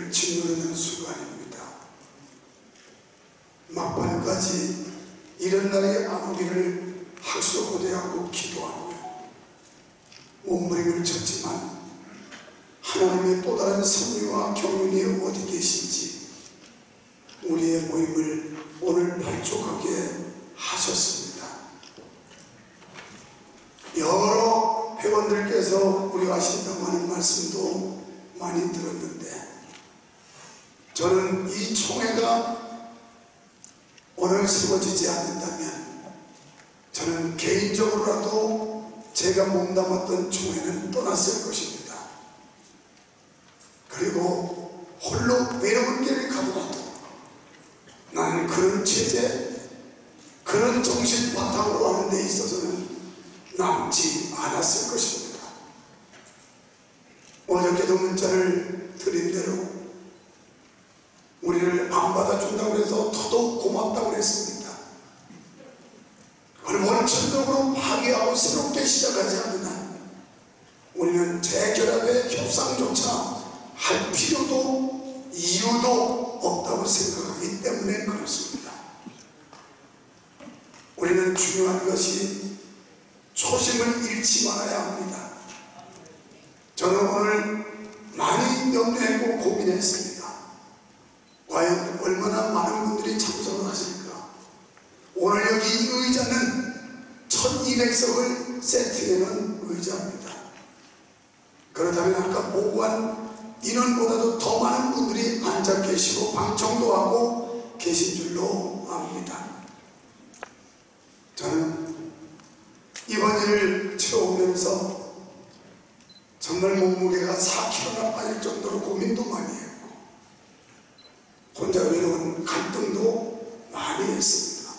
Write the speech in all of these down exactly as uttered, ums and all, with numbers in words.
고개를 짓누르는 순간입니다. 막판까지 이런 날이 안 오기를 학수고대하고 기도하며 몸부림을 쳤지만 하나님의 또 다른 섭리와 경륜이 어디 계신지 우리의 모임을 오늘 발족하게 하셨습니다. 여러 회원들께서 우리가 하신다고 하는 말씀도 많이 들었는데, 저는 이 총회가 오늘 세워지지 않는다면 저는 개인적으로라도 제가 몸담았던 총회는 떠났을 것입니다. 그리고 홀로 외로운 길을 가더라도 나는 그런 체제, 그런 정신 바탕으로 하는 데 있어서는 남지 않았을 것입니다. 어저께도 문자를 드린 대로 우리를 안 받아준다고 해서 더더욱 고맙다고 했습니다. 그걸 원천적으로 파괴하고 새롭게 시작하지 않는 한 우리는 재결합의 협상조차 할 필요도 이유도 없다고 생각하기 때문에 그렇습니다. 우리는 중요한 것이 초심을 잃지 말아야 합니다. 저는 오늘 많이 염려했고 고민했습니다. 과연 얼마나 많은 분들이 참석을 하실까? 오늘 여기 이 의자는 천이백 석을 세팅해놓은 의자입니다. 그렇다면 아까 보고한 인원보다도 더 많은 분들이 앉아 계시고 방청도 하고 계신 줄로 압니다. 저는 이번 일을 치러오면서 정말 몸무게가 사 킬로그램나 빠질 정도로 고민도 많이 했고 혼자 외로운 갈등도 많이 했습니다.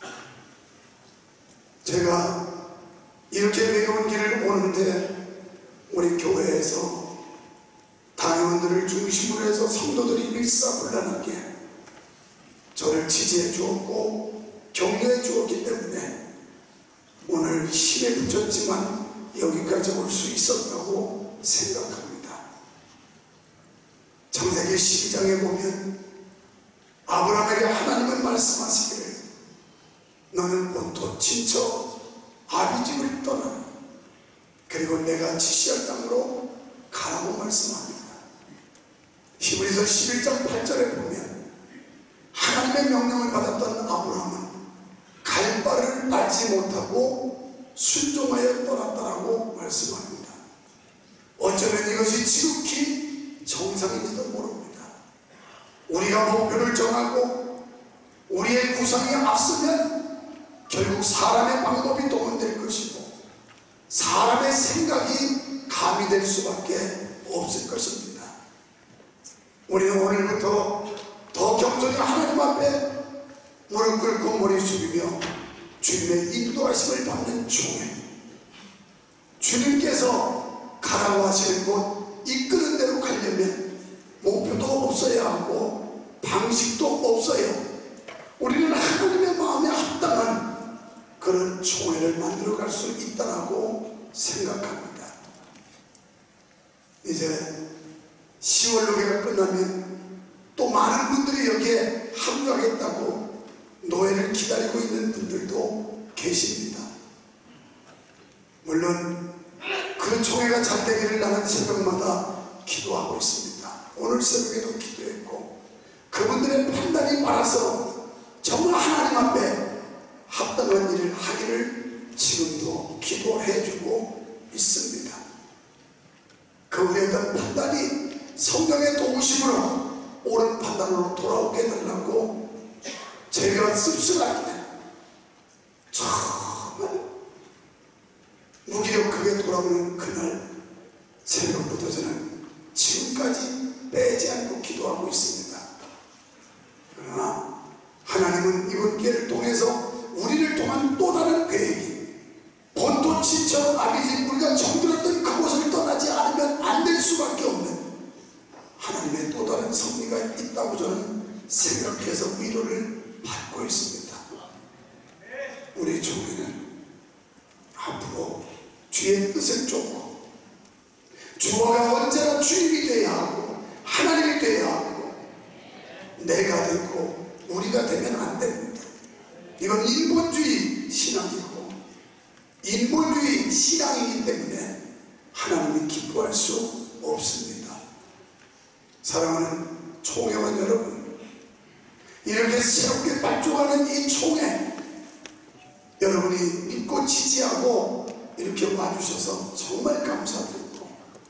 제가 이렇게 외로운 길을 오는데 우리 교회에서 당회원들을 중심으로 해서 성도들이 일사불란하게 저를 지지해 주었고 격려해 주었기 때문에 오늘 힘에 붙였지만 여기까지 올 수 있었다고 생각합니다. 창세기 십이 장에 보면 아브라함에게 하나님은 말씀하시기를 너는 본토 친척 아비 집을 떠나 그리고 내가 지시할 땅으로 가라고 말씀합니다. 히브리서 십일 장 팔 절에 보면 하나님의 명령을 받았던 아브라함은 갈 바를 알지 못하고 순종하여 떠났다라고 말씀합니다. 어쩌면 이것이 지극히 정상인지도 모릅니다. 우리가 목표를 정하고 우리의 구상이 앞서면 결국 사람의 방법이 동원될 것이고 사람의 생각이 가미될 수밖에 없을 것입니다. 우리는 오늘부터 더 겸손히 하나님 앞에 무릎 꿇고 머리 숙이며 주님의 인도하심을 받는 총회, 주님께서 가라고 하시는 곳 이끄는 대로 가려면 목표도 없어야 하고 방식도 없어요. 우리는 하나님의 마음에 합당한 그런 총회를 만들어갈 수 있다고 생각합니다. 이제 시월 노회가 끝나면 또 많은 분들이 여기에 합류하겠다고 노예를 기다리고 있는 분들도 계십니다. 물론 그 총회가 잘 되기를 나는 새벽마다 기도하고 있습니다. 오늘 새벽에도 기도했고 그분들의 판단이 많아서 정말 하나님 앞에 합당한 일을 하기를 지금도 기도해주고 있습니다. 그분의 어떤 판단이 성령의 도우심으로 옳은 판단으로 돌아오게 해달라고 제가 씁쓸하게 정말 무기력하게 돌아오는 그날 새벽부터 저는 지금까지 빼지 않고 기도하고 있습니다. 그러나 하나님은 이번 기회를 통해서 우리를 통한 또 다른 계획이 본토 친척 아비집 우리가 정들었던 그곳을 떠나지 않으면 안 될 수밖에 없는 하나님의 또 다른 섭리가 있다고 저는 생각해서 위로를 받고 있습니다. 우리 교회는 앞으로 주의 뜻을 쫓고 주어가 언제나 주님이 되어야 하고 하나님이 되어야 하고 이건 인본주의 신앙이고 인본주의 신앙이기 때문에 하나님이 기뻐할 수 없습니다. 사랑하는 총회원 여러분, 이렇게 새롭게 발족하는 이 총회, 여러분이 믿고 지지하고 이렇게 와주셔서 정말 감사드리고,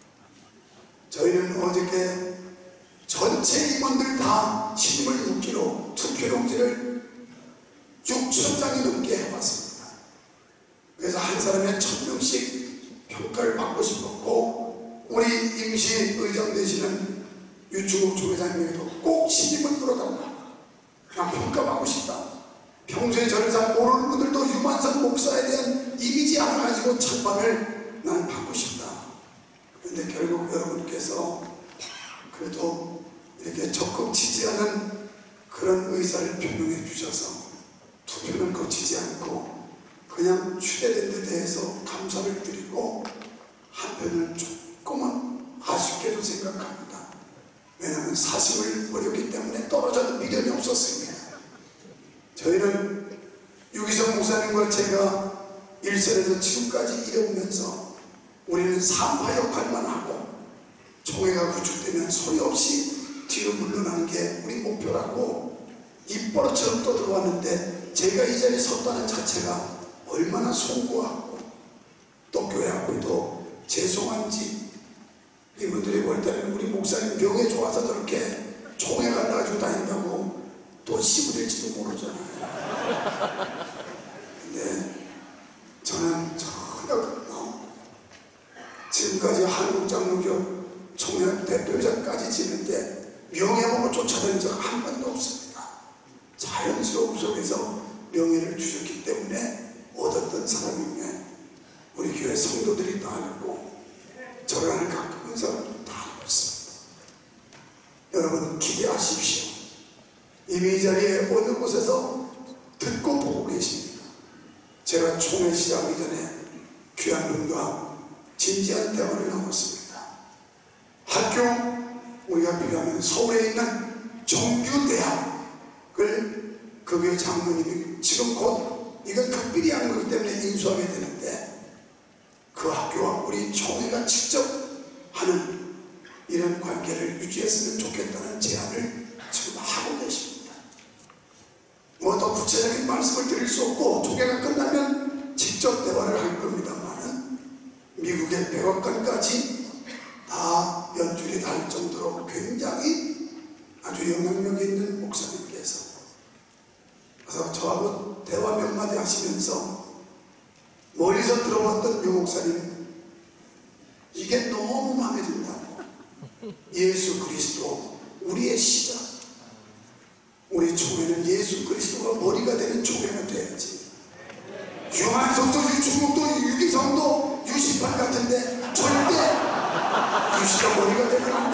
저희는 어저께 전체 임원들 다 힘을 묶기로 투표용지를 육천 장이 넘게 해봤습니다. 그래서 한 사람에 천 명씩 평가를 받고 싶었고, 우리 임시 의장 되시는 유충욱 총회장님에게도 꼭 신임을 끌어달라, 그냥 평가받고 싶다. 평소에 저를 잘 모르는 분들도 유만선 목사에 대한 이미지 하나 가지고 찬반을 난 받고 싶다. 그런데 결국 여러분께서 그래도 이렇게 적극 지지하는 그런 의사를 표명해 주셔서 투표는 거치지 않고 그냥 추대된 데 대해서 감사를 드리고 한편을 조금은 아쉽게도 생각합니다. 왜냐하면 사심을 버렸기 때문에 떨어져도 미련이 없었습니다. 저희는 유기성 목사님과 제가 일선에서 지금까지 일해오면서 우리는 산파 역할만 하고 총회가 구축되면 소리 없이 뒤로 물러나는 게 우리 목표라고 입버릇처럼 떠들어왔는데, 제가 이 자리에 섰다는 자체가 얼마나 송구하고 또 교회 앞에도 죄송한지, 이분들이 볼 때는 우리 목사님 병에 좋아서 저렇게 총회가 가지고 다닌다고 또 시부될지도 모르잖아요. 근데 저는 전혀 어, 지금까지 한국장로교 총회 대표자까지 지는데 명예로만 쫓아다닌 적 한 번도 없습니다. 자연스러움 속에서 명예를 주셨기 때문에 얻었던 사람이면 우리 교회 성도들이 다 알고 저를 아는 가까운 사람도 다 알고 있습니다. 여러분 기대하십시오. 이미 이 자리에 어느 곳에서 듣고 보고 계십니다. 제가 총회 시작하기 전에 귀한 분과 진지한 대화를 나눴습니다. 학교 우리가 필요하면 서울에 있는 정규대학을 그 교회 장로님이 지금 곧 이건 극비리 하는 것 때문에 인수하게 되는데, 그 학교와 우리 총회가 직접 하는 이런 관계를 유지했으면 좋겠다는 제안을 지금 하고 계십니다. 뭐 더 구체적인 말씀을 드릴 수 없고 총회가 끝나면 직접 대화를 할 겁니다만은 미국의 백악관까지 다 연줄이 달 정도로 굉장히 아주 영향력이 있는 목사님께서, 그래서 저하고 대화 몇 마디 하시면서 멀리서 들어봤던 유 목사님, 이게 너무 마음에 든다고. 예수 그리스도 우리의 시작, 우리 총회는 예수 그리스도가 머리가 되는 총회가 돼야지. 유한성도 유충욱도 유기성도 유십팔 같은데 절대 유시가 머리가 되면 안 돼.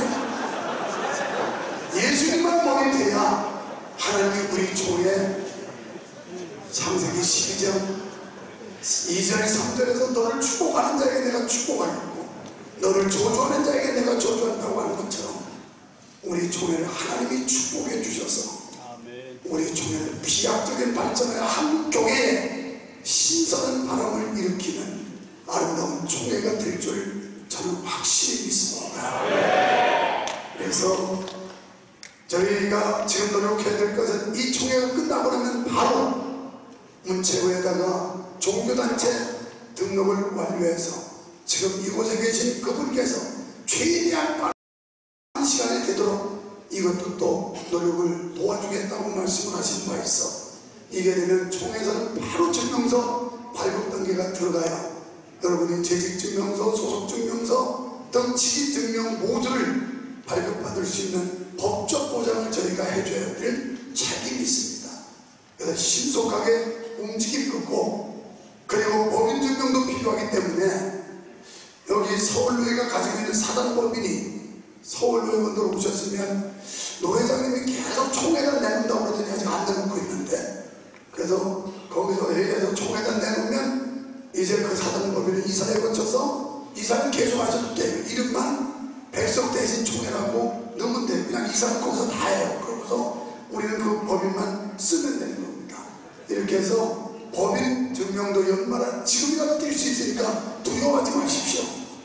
예수님만 머리 돼야 하나님이 우리 총회 창세기 십이 장 이 절 삼 절에서 너를 축복하는 자에게 내가 축복하고 너를 저주하는 자에게 내가 저주한다고 하는 것처럼 우리 총회를 하나님이 축복해 주셔서 우리 총회는 비약적인 발전의 한 교회에 신선한 바람을 일으키는 아름다운 총회가 될 줄 저는 확실히 믿습니다. 그래서 저희가 지금 노력해야 될 것은 이 총회가 끝나고 나면 바로 문체부에다가 종교단체 등록을 완료해서 지금 이곳에 계신 그분께서 최대한 빠른 시간이 되도록 이것도 또 노력을 도와주겠다고 말씀을 하신 바 있어, 이게 되면 총회에서는 바로 증명서 발급 단계가 들어가야 여러분이 재직증명서, 소속증명서 등 직위증명 모두를 발급받을 수 있는 법적 보장을 저희가 해줘야 될 책임이 있습니다. 그래서 신속하게 움직일 거고, 그리고 법인증명도 필요하기 때문에 여기 서울노회가 가지고 있는 사단법인이 서울노회원들 오셨으면 노회장님이 계속 총회단 내놓는다고 그러더니 아직 안 내놓고 있는데, 그래서 거기서 얘기해서 총회단 내놓으면 이제 그 사단법인을 이사에 거쳐서 이사는 계속 하셔도 돼요. 이름만 백석 대신 총회라고 넣으면 돼요. 그냥 이사는 거기서 다 해요. 그러고서 우리는 그 법인만 쓰면 되는 겁니다. 이렇게 해서 법인 증명도 연말에 지금이라도 뛸 수 있으니까 두려워하지 마십시오.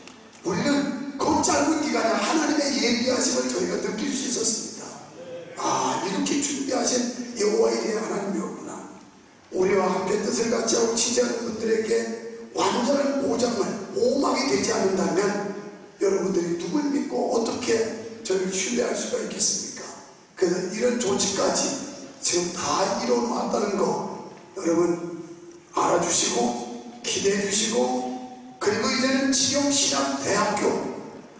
우리는 그 짧은 기간에 하나님의 예비하심을 저희가 느낄 수 있었습니다. 아, 이렇게 준비하신 여호와 이레 하나님이었구나. 우리와 함께 뜻을 같이 하고 지지하는 분들에게 완전한 보장을, 보호막이 되지 않는다면 여러분들이 누굴 믿고 어떻게 저희를 신뢰할 수가 있겠습니까? 그래서 이런 조치까지 지금 다 이뤄놓았다는 거 여러분 알아주시고 기대해 주시고, 그리고 이제는 지역신학대학교,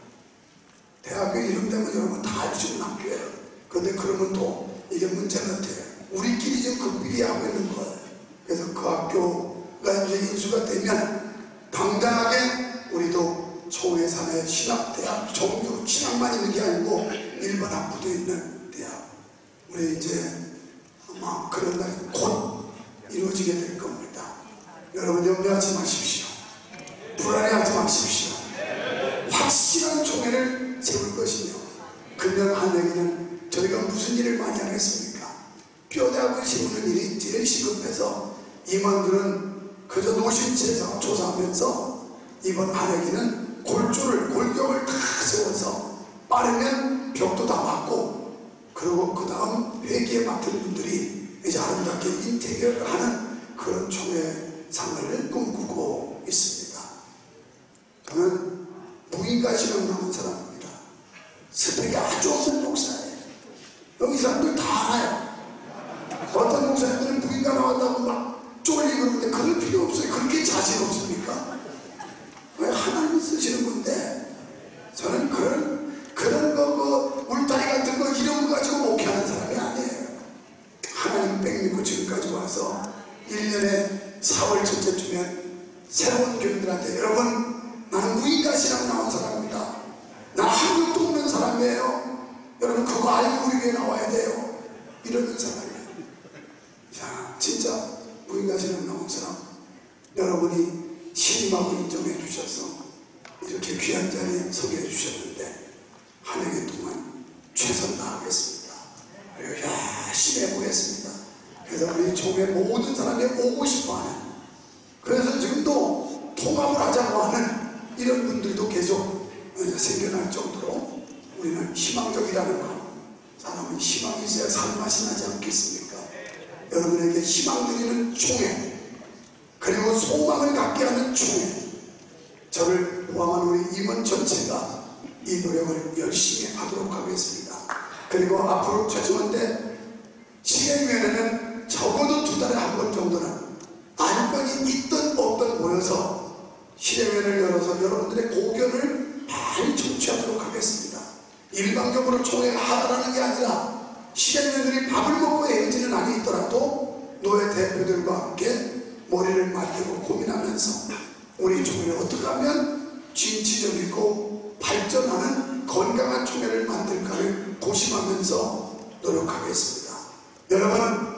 대학교 이름 되면 여러분 다 알 수 있는 학교예요. 그런데 그러면 또 이게 문제가 돼요. 우리끼리 지금 극비리 하고 있는 거예요. 그래서 그 학교가 이제 인수가 되면 당당하게 우리도 총회산의 신학대학, 종교 신학만 있는 게 아니고 일반 학부도 있는 대학, 우리 이제 아마 그런 날이 곧 이루어지게 될 겁니다. 여러분 염려하지 마십시오. 불안해하지 마십시오. 확실한 총회를 세울 것이며, 금년 한 해에는 저희가 무슨 일을 많이 하겠습니까? 뼈대학을 세우는 일이 제일 시급해서 임원들은 그저 노심채사 조사하면서 이번 한 해에는 골조를, 골격을 다 세워서 빠르면 벽도 다 막고, 그리고 그 다음 회계에 맡은 분들이 이제 아름답게 인테리어를 하는 그런 총회상을 꿈꾸고 있습니다. 저는 무인가 실험 나온 사람입니다. 스펙이 아주 없는 목사예요. 여기 사람들 다 알아요. 어떤 목사님들은 무인가 나왔다고 막 쫄리고 그러는데 그럴 필요 없어요. 그렇게 자신 없습니까? 왜 하나님이 쓰시는 건데, 저는 그런 그런 거, 그 울타리 같은 거 이런 거 가지고 목회하는 사람이 아니에요. 하나님 백 믿고 지금까지 와서 일 년에 사월 첫째 주면 새로운 교인들한테, 여러분 나는 무인가 신학 나온 사람입니다. 나 한국도 없는 사람이에요. 여러분 그거 알고 우리 교회 나와야 돼요. 이러는 사람이에요. 자, 진짜 무인가 신학 나온 사람 여러분이 신임하고 인정해 주셔서 이렇게 귀한 자리에 서게 해 주셨는데, 한 해 동안 최선 다하겠습니다. 그리고 열심히 해보겠습니다. 그래서 우리 총회 모든 사람이 오고 싶어하는, 그래서 지금도 통합을 하자고 하는 이런 분들도 계속 생겨날 정도로 우리는 희망적이라는 거. 사람은 희망이 있어야 살맛이 나지 않겠습니까? 여러분에게 희망 드리는 총회, 그리고 소망을 갖게 하는 총회, 저를 포함한 우리 임원 전체가 이 노력을 열심히 하도록 하겠습니다. 그리고 앞으로 죄송한데 실행위원회는 적어도 두 달에 한 번 정도는 안건이 있든 없든 모여서 실행위원회를 열어서 여러분들의 고견을 많이 청취하도록 하겠습니다. 일방적으로 총회가 하라는 게 아니라 실행위원들이 밥을 먹고 헤어지는 안이 있더라도 노예 대표들과 함께 머리를 맞대고 고민하면서 우리 총회를 어떻게 하면 진취적이고 발전하는 건강한 총회를 만들까를 고심하면서 노력하겠습니다. 여러분